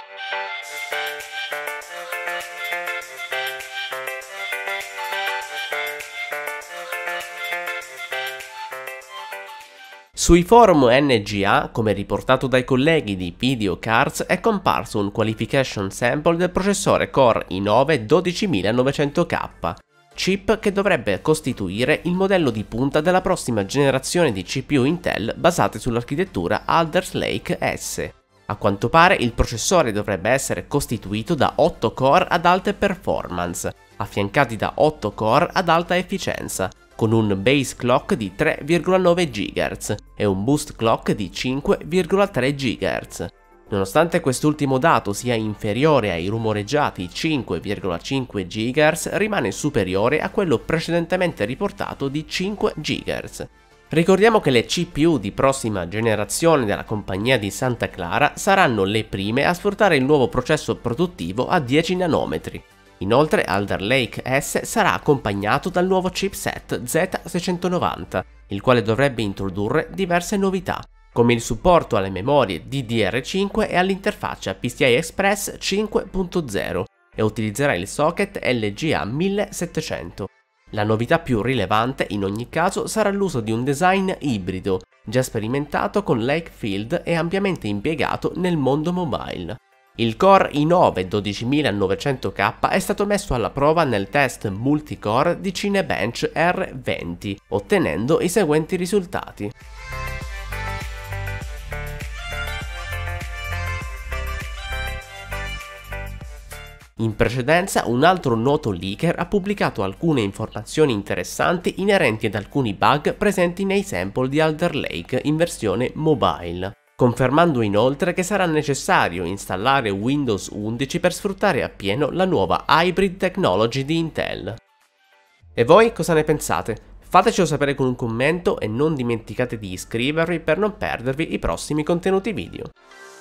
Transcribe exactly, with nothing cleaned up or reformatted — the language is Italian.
Sui forum N G A, come riportato dai colleghi di Videocards, è comparso un qualification sample del processore Core i nove dodicimilanovecento K, chip che dovrebbe costituire il modello di punta della prossima generazione di C P U Intel basate sull'architettura Alder Lake S. A quanto pare il processore dovrebbe essere costituito da otto core ad alte performance, affiancati da otto core ad alta efficienza, con un base clock di tre virgola nove gigahertz e un boost clock di cinque virgola tre gigahertz. Nonostante quest'ultimo dato sia inferiore ai rumoreggiati cinque virgola cinque gigahertz, rimane superiore a quello precedentemente riportato di cinque gigahertz. Ricordiamo che le C P U di prossima generazione della compagnia di Santa Clara saranno le prime a sfruttare il nuovo processo produttivo a dieci nanometri. Inoltre Alder Lake S sarà accompagnato dal nuovo chipset Z seicentonovanta, il quale dovrebbe introdurre diverse novità, come il supporto alle memorie D D R cinque e all'interfaccia P C I Express cinque punto zero e utilizzerà il socket L G A millesettecento. La novità più rilevante in ogni caso sarà l'uso di un design ibrido, già sperimentato con Lakefield e ampiamente impiegato nel mondo mobile. Il Core i nove dodicimilanovecento K è stato messo alla prova nel test multicore di Cinebench R venti, ottenendo i seguenti risultati. In precedenza, un altro noto leaker ha pubblicato alcune informazioni interessanti inerenti ad alcuni bug presenti nei sample di Alder Lake in versione mobile, confermando inoltre che sarà necessario installare Windows undici per sfruttare appieno la nuova Hybrid Technology di Intel. E voi cosa ne pensate? Fatecelo sapere con un commento e non dimenticate di iscrivervi per non perdervi i prossimi contenuti video.